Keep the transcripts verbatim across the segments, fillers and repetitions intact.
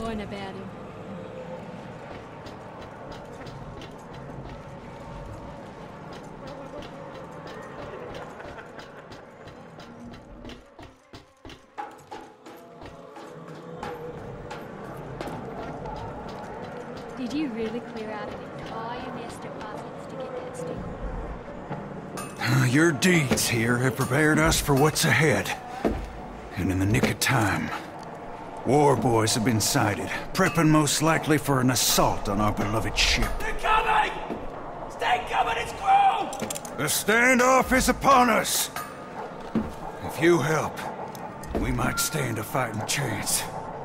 knowing about him. Did you really clear out an entire nest of buzzards to get that stick? Your deeds here have prepared us for what's ahead. And in the nick of time. War boys have been sighted, prepping most likely for an assault on our beloved ship. They're coming! Stay coming, it's crew! The standoff is upon us! If you help, we might stand a fighting chance.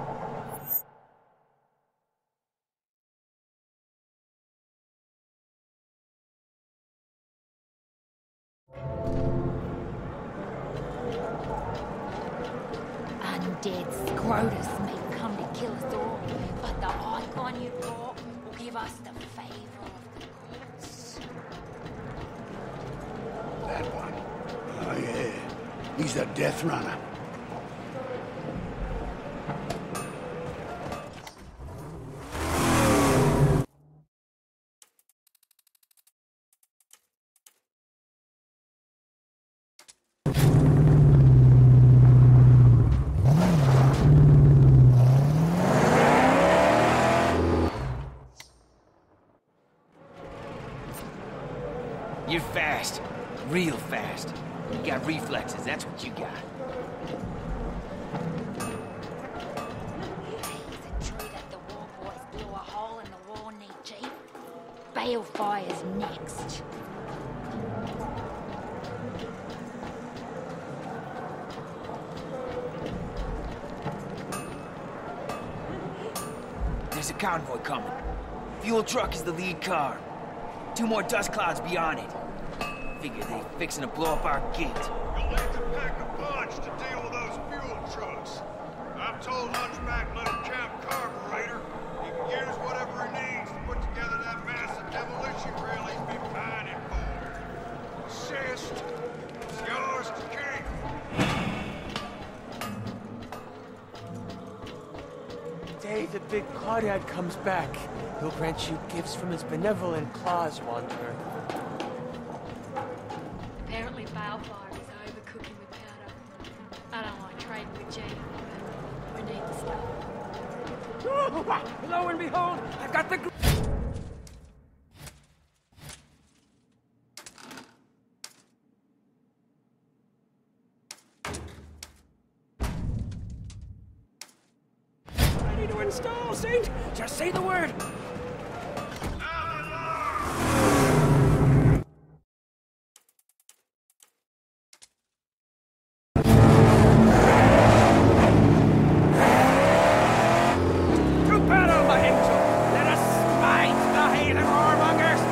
Undead Scrotus may come to kill us all, but the icon you brought will give us the favor of the gods. That one? Oh yeah. He's a Death Runner. You're fast. Real fast. You got reflexes, that's what you got. He's a tree that the war boys blew a hole in the wall knee deep. Balefire's next. There's a convoy coming. Fuel truck is the lead car. Two more dust clouds beyond it. Figure they fixing to blow up our gate. You'll need to pack a punch to deal with those fuel trucks. I've told Hunchback Little Camp Carburetor he can use whatever he needs to put together that massive demolition drill he's been pining for. Assist. It's yours to keep. Day the big Claudad comes back, he'll grant you gifts from his benevolent claws, Wanderer. Apparently Balefire is overcooking with powder. I don't like trading with G, but we need the stuff. Lo and behold, I've got the... Ready to install, Saint! Just say the word! To battle, my angel! Let us smite the Haven whoremongers!